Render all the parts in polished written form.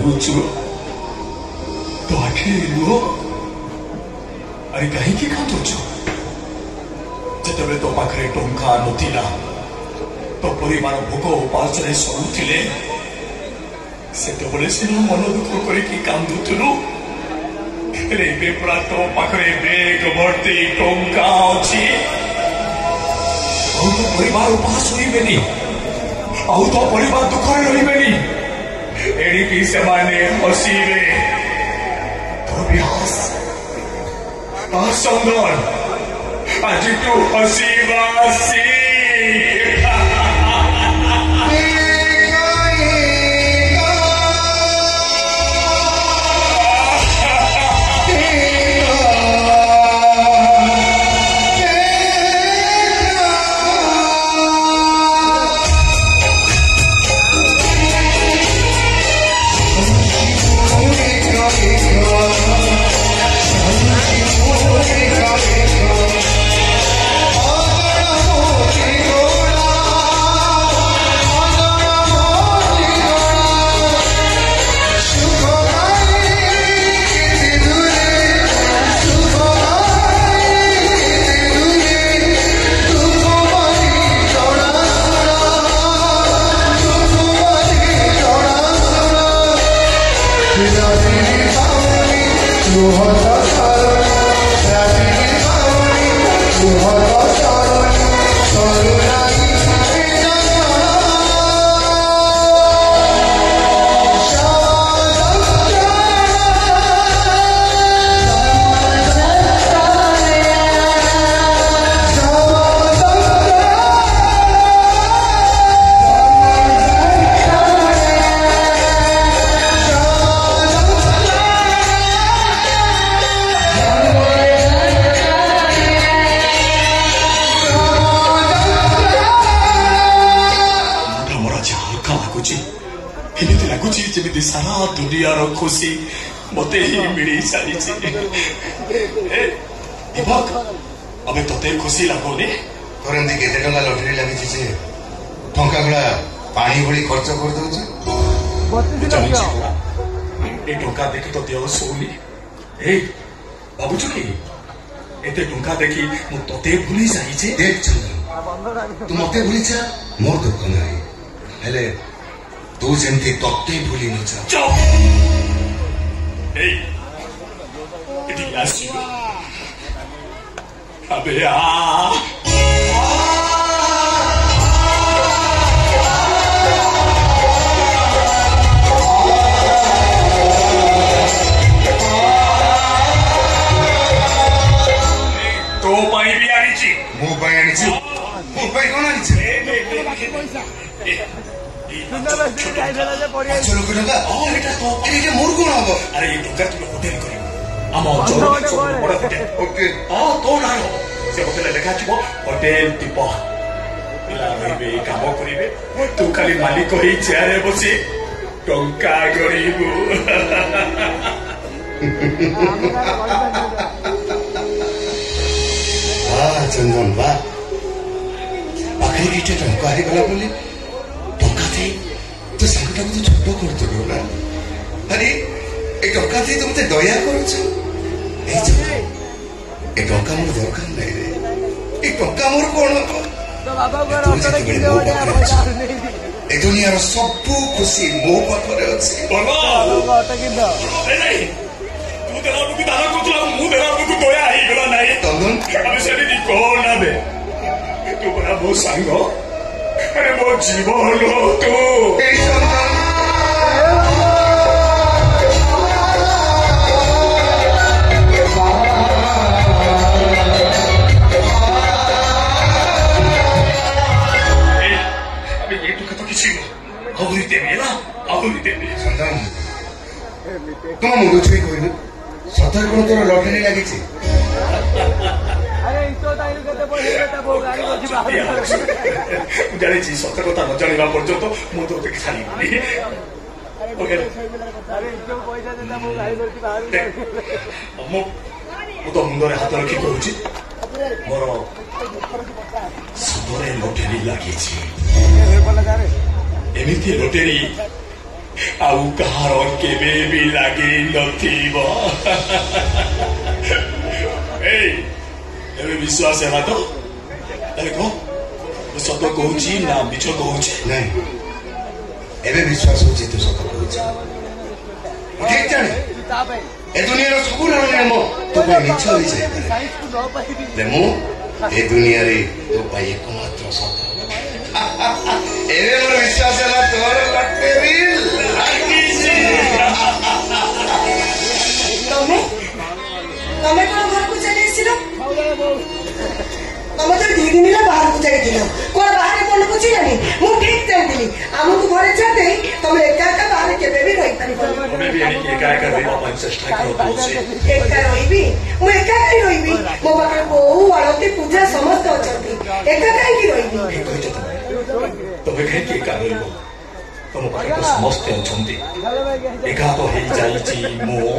कांदुचु तो आखिर लुह अरे कहीं कांदुचु जिते तो पाखे टंका नथिला तो परिवार भोग उपास सरुले से मन दुख करके कांदुलु तो पाखे बेग भर्ती टंका अच्छी तो परिवार उपास रही तो परिवार दुख रही एणिकी से हसीबे तो हस चंदन आज तू हसीबा सारा दुनिया खुशी मत ही मिल सारी अबे तोते खुशी लगोनी तोर एमती केते टंका लटरी लगी टंका गुड़ा पानी भली खर्च कर दउछ ए टंका देखि तो देव सोनी ए बाबूजी एते टंका देखि मु तोते भूली जाई छे देख चंदन तू मते भूली जा मोर दुख नाही हेले तू जेमती तत्ते भूली न जा चुप इति आसी अबे तो पाई भी आनी छी मो पाई आनी छी मो पाई कोन आनी छी अरे ये टंका तुम होटेल कर आम अंचल बड़ होटेल ओके हाँ तो ना से होटेल लेखा थी होटेल दीप पिला रही काम करेंगे तू खाली मालिक ही चेयर बसी टंका गरीबू चंदन बा पाखे टंका गला बोली तो संकटा को छोट कर ना अरे ए टंका थी तुम दया कर टंका मोर दरकार नहीं रे ए टंका मोर कौन ए दुनिया सब खुशी मो पाखरे अच्छे तू बड़ा बहुत सांग अरे वो जीवन लो तू अबे ये तो कतो किसी आहुरी देवी ना आहुरी देवी संतान तुम मुझे छुई कोई ना सतर कोन तोर लटरी लागी छी अरे इतो ताइलु कते पहिले ता बो गाड़ी बछि बाहर जाने छी सत कथा न जानिबा पर्यंत मु तो खाली ओके अरे इतो पैसा देता बो गाड़ी बछि बाहर मु तो मुंडरे हाथ रखी कहूची मोर सतरे लटरी लागी छी एमिति लटरी आउ कहार केबे भी लगी नथिबो एबे विश्वास है तो देखो सत कहूची ना मिछ कहूची नहीं एबे विश्वास होची तू सत कहूची ठीक जाने ए दुनिया रो सब रे मो तो भाई मिछ होई जाय ले मु ए दुनिया रे तो भाई एकमात्र सत एबे मोर विश्वास है तोर लटे बिल तमे कोन घर को चले आसिलो तमे तो 2 दिन ला बाहर को जाई दिलो कोन बाहर कोन को चिलानी मु ठीक जाई दिली हमको घरे जा दे तमे एका एका बाहर के बेबी रही पानी तमे भी एका एका रही अपन चेष्टा करो तो एका रहीबी मु एका काई रहीबी मो बाकर बहु आरती पूजा समस्त अछंती एका काई की रहीबी तमे कहे के एका रहीबो तम बाकर तो समस्त अछंती एका तो हे जाईची मो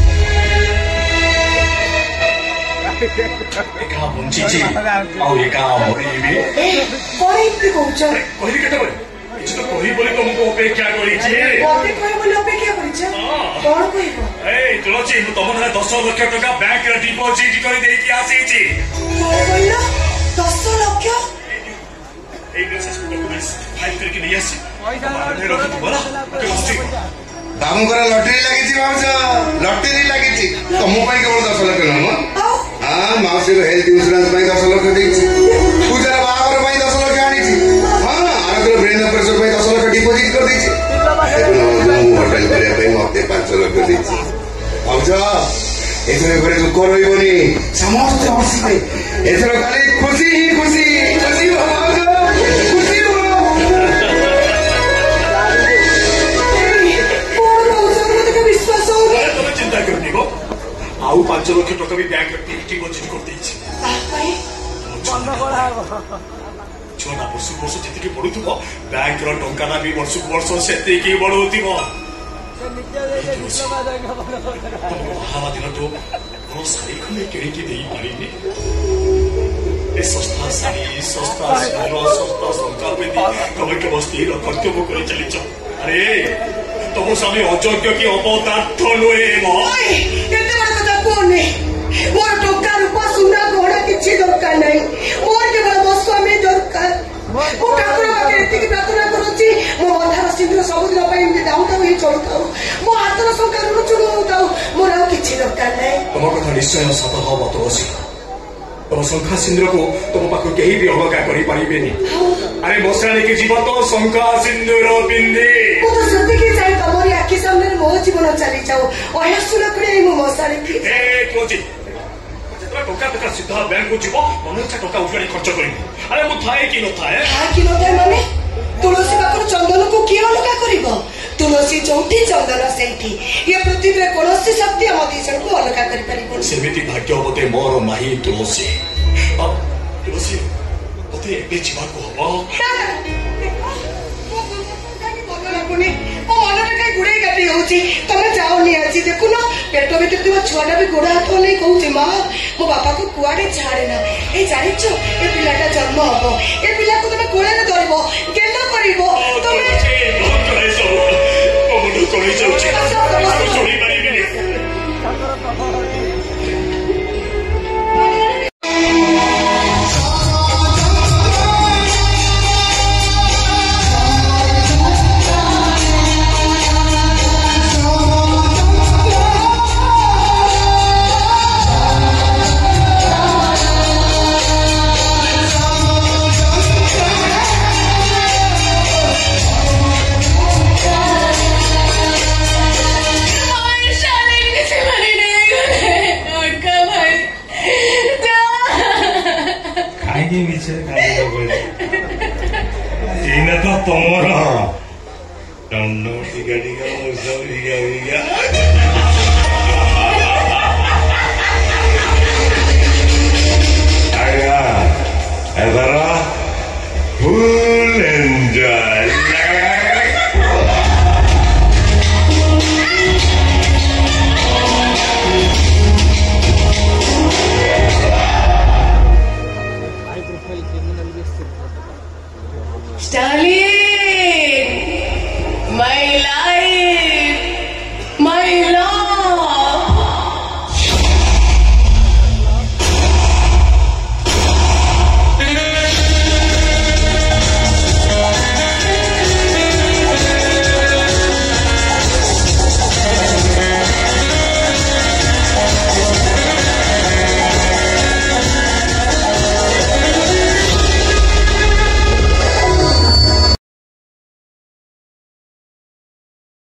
एका मुंचीची आउ एका मरीबी कोई भी कहउछ कहली केते बोले इछ तो कहि बोले तुमको अपेक्षा करी छी कोते कोई बोले अपेक्षा करी छ कोन कहबो ए तुलसी मु तमन 10 लाख टका बैंक रे डिपॉजिट करि देई की आसी छी बोलला 10 लाख ए नेसेस डॉक्यूमेंट्स फाइल करके नहीं आसी पैसा रखि बोला बाबू को लॉटरी लगी बाबू लॉटरी लगी तुम केवल 10 लाख ना हाँ मौसी को हेल्थ इंश्योरेंस 10 लाख पूजार बाहर 10 लाख आनी हाँ आर ब्रेन ऑपरेशन 10 लाख डिपोजिट कर होटेल करने मत 5 लाख एथर दुख रही समस्त हसी एथर खाली खुशी ही खुशी खुशी खुशी चिंता करनी गो आउ 5 लाख टका भी बैंक में डिपोजिट कर देछि छोना वर्ष जितकी बढ़ुथबो बैंक रो टंका ना भी वर्ष सेते की बढ़ुथबो हावा दिन तो वो साड़ी खुले केड़ी की देई पारिनी ए सस्ता साड़ी सस्ता सोना सस्ता संका पे दी कब के बस्ती रो कर्तव्य करे चली छ अरे तुम स्वामी अयोग्य की अपदार्थ नुहे मो एते बड़ कथा कोने मोर टोका रूपा सुना घोड़ा किछि दरकार नहीं मोर केवल मो स्वामी दरकार मो ठाकुर बाके एतिकी प्रार्थना करूची मो बंधार सिंधु समुद्र पई जाउता ही चलताऊ मो हातर संकार रुचुनु होताऊ मोर आ किछि दरकार नहीं तुम कथा निश्चय सत हब तुलसी तुम शंखा सिंधु को तुम पाखु कहीं भी अलगा करी पारिबेनी अरे मशाणी के जीवन तो शंखा सिंधुर बिंदी मो तो सत्य के चाहि तमरी आखि सामने मो जीवन चली जाऊ ओहे सुलकड़े मो मशाणी की ए तुलसी टका सीधा बैंक को जीव मन इच्छा टका उठाई खर्च करी अरे मु थाए कि न थाए माने तुलसी पाखर चंदन को किए अलगा करिबो तुलसी चौथी चंदन सेठी ये पृथ्वी रे कोनोसी शक्ति हम दिसन को अलगा करि परिबो सेमिति भाग्यवते मोर नाही तुलसी अब तुलसी ओते एबे जीवा को हबो गुड़े गाटी होची तमे जाओ नि आजी देखु ना पेट भीतर तुम छुआटा भी गोड़ा हाथ नहीं कहूचे माँ मो बापा को कुआडे छाड़े ना ए जानिछ ए पिलाटा जन्म हबो ए पिला को तमे कोळे रे धरबो केना करिवो तमे बहुत करे सब ओ मुंड कोळे जाउची छोड़ी मारिबे तो तुमरा टंडो टिका टिका सब टिका आया ऐसा full enjoy Darling, my life. भाई